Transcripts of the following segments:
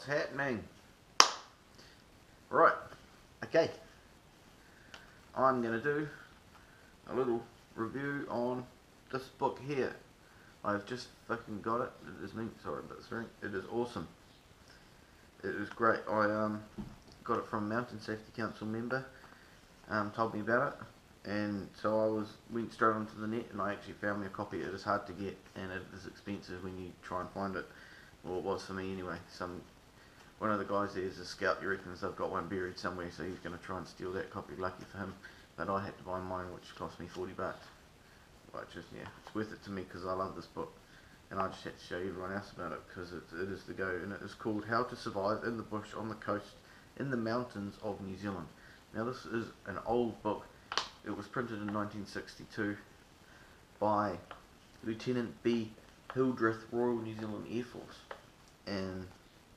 happening? Right, okay. I'm going to do a little review on this book here. I've just fucking got it. It is neat, sorry about the swearing. It is awesome. It is great. I got it from a Mountain Safety Council member. Told me about it, and so I went straight onto the net and I actually found me a copy. It is hard to get and it is expensive when you try and find it. Well, it was for me anyway. One of the guys there is a scout, he reckons they've got one buried somewhere, so he's going to try and steal that copy. Lucky for him, but I had to buy mine, which cost me 40 bucks. But just, yeah, it's worth it to me because I love this book, and I just had to show everyone else about it because it is the go, and it is called How to Survive in the Bush, on the Coast, in the Mountains of New Zealand. Now this is an old book. It was printed in 1962 by Lieutenant B. Hildreth, Royal New Zealand Air Force, and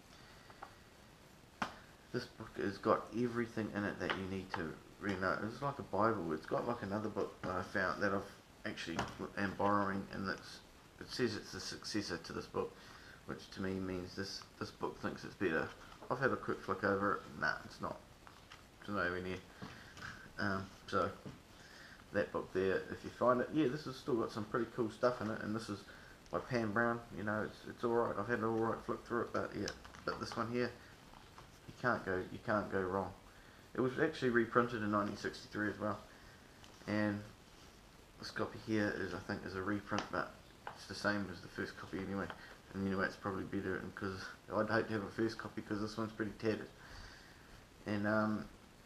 this book has got everything in it that you need to really know. It's like a Bible. It's got like another book that I found that I've actually am borrowing, and it says it's the successor to this book, which to me means this book thinks it's better. I've had a quick flick over it. Nah, it's not. It's nowhere near. So that book there, if you find it, yeah, this has still got some pretty cool stuff in it, and this is by Pam Brown. You know, it's all right. I've had an all right flick through it, but yeah, this one here, you can't go wrong. It was actually reprinted in 1963 as well, and this copy here is, I think, is a reprint, but it's the same as the first copy anyway. And anyway, it's probably better because I'd hate to have a first copy because this one's pretty tattered. And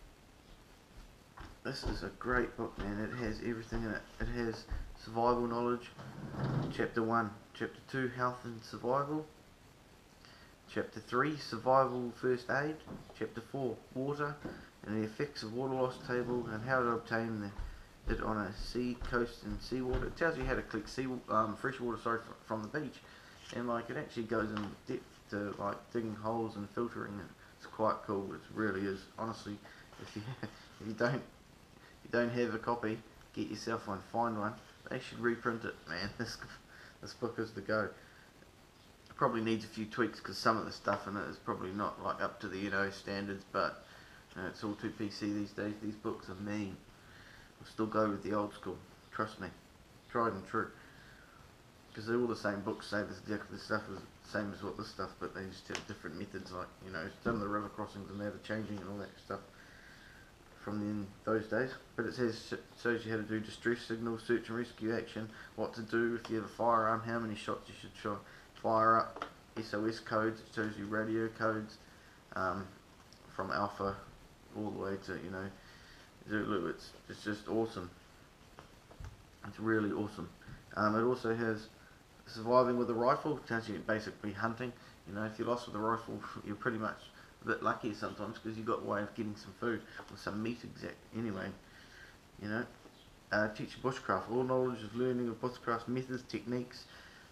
this is a great book, man. It has everything in it. It has survival knowledge, chapter 1, chapter 2, health and survival, chapter 3, survival first aid, chapter 4, water and the effects of water loss table and how to obtain it on a sea, coast and seawater. It tells you how to collect fresh water from the beach, and like it actually goes in depth to like digging holes and filtering it. It's quite cool. It really is. Honestly, if you don't have a copy, get yourself one. Find one. They should reprint it, man. This book is the go. It probably needs a few tweaks because some of the stuff in it is probably not like up to the standards, but it's all too PC these days. These books are mean. I'll still go with the old school. Trust me, tried and true. Because they're all the same books, say exactly the stuff is the same as what this stuff, but they just have different methods, like, you know, some of the river crossings and that are changing and all that stuff from those days. But it shows you how to do distress signal, search and rescue action, what to do if you have a firearm, how many shots you should fire up, SOS codes. It shows you radio codes from Alpha all the way to, you know, Zulu. It's just awesome. It's really awesome. It also has surviving with a rifle. It tells you basically hunting. You know, if you're lost with a rifle, you're pretty much a bit lucky sometimes because you've got a way of getting some food or some meat anyway. You know, teach bushcraft, all knowledge of learning of bushcraft methods, techniques,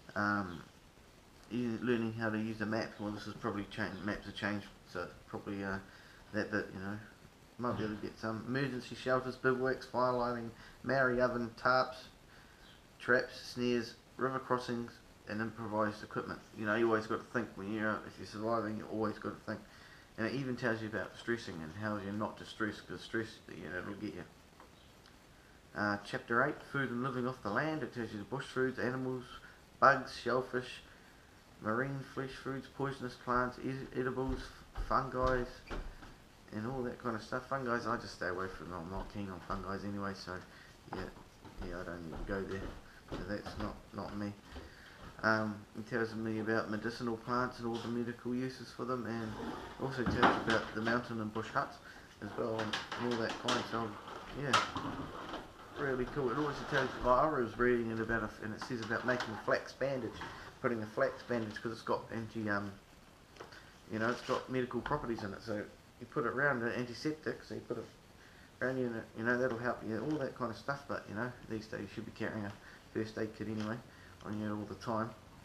learning how to use a map. Well, this is probably maps have changed, so probably that bit, you know. Might be able to get some emergency shelters, bivouacs, fire lighting, Maori oven, tarps, traps, snares, river crossings, and improvised equipment. You know, you always got to think if you're surviving, you always got to think. And it even tells you about stressing and how you're not to stress, because stress, you know, it'll get you. Chapter 8, food and living off the land. It tells you the bush foods, animals, bugs, shellfish, marine flesh foods, poisonous plants, edibles, fungi, and all that kind of stuff. Fungi, I just stay away from them. I'm not keen on fungi anyway, so yeah, I don't even go there. So that's not me. It tells me about medicinal plants and all the medical uses for them, and also tells you about the mountain and bush huts as well, and all that kind of stuff. Yeah, really cool. It also tells you, like I was reading it about, and it says about making a flax bandage, putting a flax bandage because it's got you know, it's got medical properties in it. So you put it around an antiseptic, so you put it around you, and you know, that'll help you, all that kind of stuff. But you know, these days you should be carrying a first aid kit anyway on you all the time.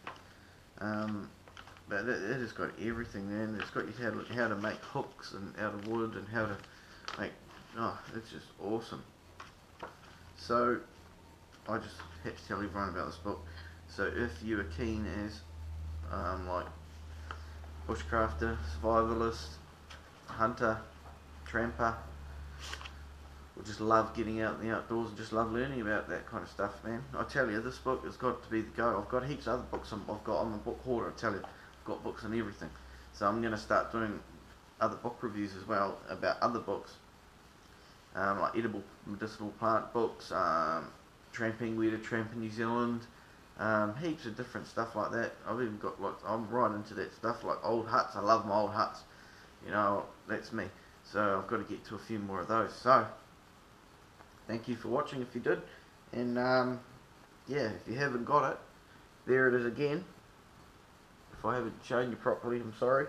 But it has got everything there, and it's got you how to make hooks and out of wood, and how to make, it's just awesome. So I just had to tell everyone about this book. So if you are keen as like bushcrafter, survivalist, hunter, tramper. We just love getting out in the outdoors and just love learning about that kind of stuff, man. I tell you, this book has got to be the go. I've got heaps of other books I've got on my book hoarder, I tell you. I've got books on everything. So I'm going to start doing other book reviews as well about other books. Like edible medicinal plant books, tramping, where to tramp in New Zealand, heaps of different stuff like that. I've even got lots, I'm right into that stuff, like old huts. I love my old huts. You know, that's me. So I've got to get to a few more of those. So, thank you for watching if you did. And yeah, if you haven't got it, there it is again. If I haven't shown you properly, I'm sorry.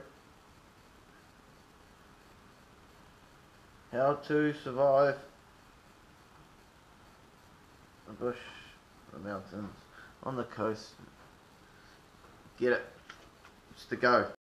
How to survive the bush, the mountains, on the coast. Get it. It's the go.